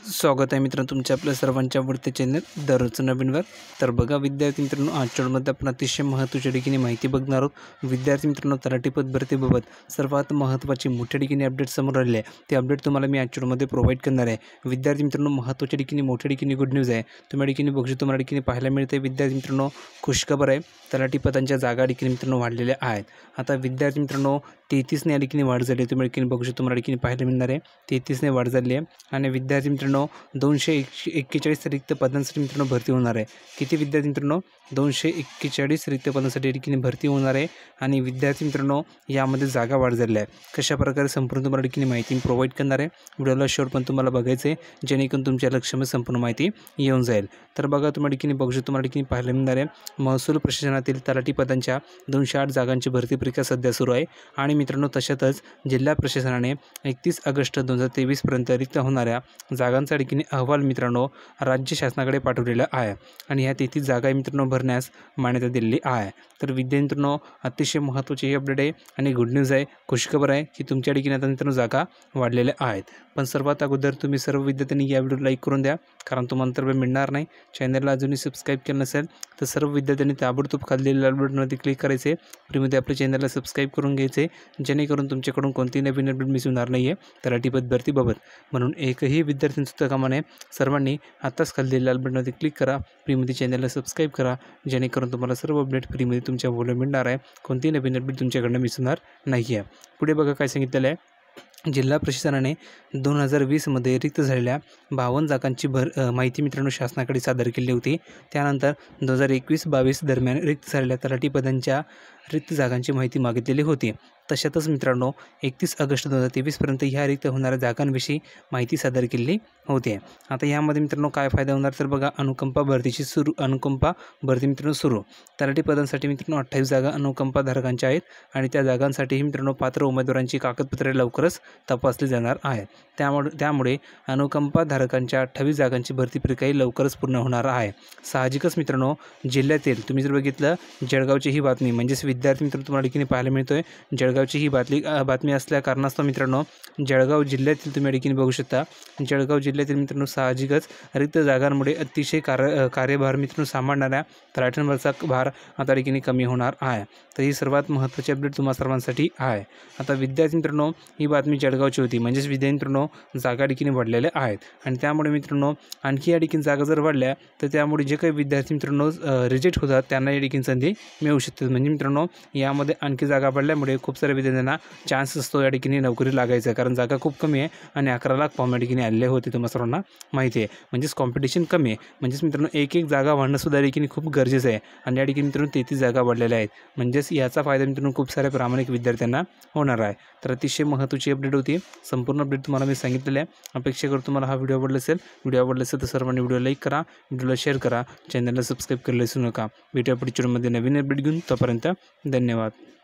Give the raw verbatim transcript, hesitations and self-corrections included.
स्वागत आहे मित्रांनो तुमच्या आपल्या सर्वांच्या आवडते चॅनल दररोजचं नवीनवर। तर बघा विद्यार्थी मित्रांनो, आजच्या व्हिडिओमध्ये आपण अतिशय महत्त्वाच्या ठिकाणी माहिती बघणार आहोत। विद्यार्थी मित्रांनो, तलाठी पद भरतीबाबत सर्वात महत्त्वाची मोठ्या ठिकाणी अपडेट समोर आले आहे, ते अपडेट तुम्हाला मी आजच्या व्हिडिओमध्ये प्रोव्हाइड करणार आहे। विद्यार्थी मित्रांनो, महत्त्वाच्या ठिकाणी मोठ्या ठिकाणी गुड न्यूज आहे। तुम्हाला ठिकाणी बघू शकतो, तुम्हाला ठिकाणी पाहायला मिळते विद्यार्थी मित्रांनो खुशखबर आहे, तलाठी पदांच्या जागा ठिकाणी मित्रांनो वाढलेल्या आहेत। आता विद्यार्थी मित्रांनो तेहतीस ने या ठिकाणी वाढ झाली, तुम्हाला ठिकाणी बघू शकतो, तुम्हाला ठिकाणी पाहायला मिळणार आहे तेहतीस ने वाढ झाली आहे। आणि विद्यार्थी मित्रांनो दोनशे एकशे एक्केचाळीस रिक्त पदांसाठी मित्रांनो भरती होणार आहे। किती विद्यार्थी मित्रांनो? दोनशे एक्केचाळीस रिक्त पदांसाठी ठिकाणी भरती होणार आहे। आणि विद्यार्थी मित्रांनो यामध्ये जागा वाढ झाली आहे। कशा प्रकारे संपूर्ण तुम्हाला ठिकाणी माहिती प्रोव्हाइड करणार आहे, व्हिडिओला शेवट पण तुम्हाला बघायचं आहे, जेणेकरून तुमच्या लक्षामध्ये संपूर्ण माहिती येऊन जाईल। तर बघा तुम्हाला ठिकाणी बघू शकतो, तुम्हाला ठिकाणी पाहायला मिळणार आहे महसूल प्रशासनातील तलाठी पदांच्या दोनशे आठ जागांची भरती प्रक्रिया सध्या सुरू आहे। आणि मित्रांनो तशातच जिल्हा प्रशासनाने एकतीस ऑगस्ट दोन हजार तेवीस पर्यंत रिक्त होणाऱ्या जागांचा ठिकाणी अहवाल मित्रांनो राज्य शासनाकडे पाठवलेला आहे। आणि ह्या तेहतीस जागा मित्रांनो भरण्यास मान्यता दिलेली आहे। तर विद्यार्थी मित्रांनो अतिशय महत्त्वाची ही अपडेट आहे आणि गुड न्यूज आहे, खुशखबर आहे की तुमच्या ठिकाणी आता मित्रांनो जागा वाढलेल्या आहेत। पण सर्वात अगोदर तुम्ही सर्व विद्यार्थ्यांनी या व्हिडिओ लाईक करून द्या, कारण तुम्हाला तर मिळणार नाही। चॅनलला अजूनही सबस्क्राईब केलं नसेल तर सर्व विद्यार्थ्यांनी ताबडतोब खाली लाल बटनवरती क्लिक करायचे, फ्रीमध्ये आपल्या चॅनलला सबस्क्राईब करून घ्यायचे, जेणेकरून तुमच्याकडून कोणतीही नवीन अपडेट मिस होणार नाही आहे तलाठी पद भरतीबाबत। म्हणून एकही विद्यार्थी चुकता कामा नये, सर्वांनी आत्ताच खाली लाल बटनवरती क्लिक करा, फ्रीमध्ये चॅनलला सबस्क्राईब करा, जेणेकरून तुम्हाला सर्व अपडेट फ्रीमध्ये तुमच्या मोबाईलवर मिळणार आहे, कोणतीही नवीन अपडेट तुमच्याकडनं मिस होणार नाही आहे। पुढे बघा काय सांगितलेलं आहे, जिल्हा प्रशासनाने दोन हजार वीसमध्ये रिक्त झालेल्या बावन्न जागांची भर माहिती मित्रांनो शासनाकडे सादर केली होती। त्यानंतर दोन हजार एकवीस बावीस दरम्यान रिक्त झालेल्या तलाठी पदांच्या रिक्त जागांची माहिती मागितलेली होती। तशातच मित्रांनो एकतीस ऑगस्ट दोन हजार तेवीसपर्यंत ह्या रिक्त होणाऱ्या जागांविषयी माहिती सादर केली होती। आता यामध्ये मित्रांनो काय फायदा होणार, तर बघा अनुकंपा भरतीची सुरू अनुकंपा भरती मित्रांनो सुरू तलाठी पदांसाठी मित्रांनो अठ्ठावीस जागा अनुकंपा धारकांच्या आहेत। आणि त्या जागांसाठी मित्रांनो पात्र उमेदवारांची कागदपत्रे लवकरच तपासली जाणार आहेत। त्यामुळे त्यामुळे अनुकंपा धारकांच्या अठ्ठावीस जागांची भरती प्रक्रिया लवकरच पूर्ण होणार आहे। साहजिकच मित्रांनो जिल्ह्यातील तुम्ही जर बघितलं जळगावची ही बातमी, म्हणजेच विद्यार्थी मित्रांनो तुम्हाला ठिकाणी पाहायला मिळतोय जळगावची ही बातमी बातमी असल्या कारणास्तव मित्रांनो जळगाव जिल्ह्यातील तुम्ही ठिकाणी बघू शकता, जळगाव जिल्ह्यातील मित्रांनो साहजिकच रिक्त जागांमुळे अतिशय कार्य कार्यभार मित्रांनो सांभाळणाऱ्या तलाठ्यांवरचा भार आता ठिकाणी कमी होणार आहे। तर ही सर्वात महत्त्वाची अपडेट तुम्हा सर्वांसाठी आहे। आता विद्यार्थी मित्रांनो ही बातमी जळगावची होती, म्हणजेच विद्यार्थी मित्रांनो जागा ठिकाणी वाढलेल्या आहेत। आणि त्यामुळे मित्रांनो आणखी या ठिकाणी जागा जर वाढल्या तर त्यामुळे जे काही विद्यार्थी मित्रांनो रिजेक्ट होतात त्यांना या ठिकाणी संधी मिळू शकते। म्हणजे मित्रांनो यामध्ये आणखी जागा वाढल्यामुळे खूप साऱ्या विद्यार्थ्यांना चान्स असतो या ठिकाणी नोकरी लागायचा, कारण जागा खूप कमी आहे आणि अकरा लाख फॉर्म या ठिकाणी आलेले होते, तुम्हाला सर्वांना माहिती आहे। म्हणजेच कॉम्पिटिशन कमी आहे, म्हणजेच मित्रांनो एक एक जागा वाढणंसुद्धा या ठिकाणी खूप गरजेचं आहे। आणि या ठिकाणी मित्रांनो तेहतीस जागा वाढलेल्या आहेत, म्हणजेच याचा फायदा मित्रांनो खूप साऱ्या प्रामाणिक विद्यार्थ्यांना होणार आहे। तर अतिशय महत्त्वाची अपडेट होती, संपूर्ण अपडेट तुम्हाला मी सांगितलेलं आहे। अपेक्षा करतो तुम्हाला हा व्हिडिओ आवडला असेल, व्हिडिओ आवडला असेल तर सर्वांनी व्हिडिओ लाईक करा, व्हिडिओला शेअर करा, चॅनलला सबस्क्राईब करायला विसरू नका। भेटूया पुढच्या व्हिडिओमध्ये नवीन अपडेट घेऊन, तोपर्यंत धन्यवाद।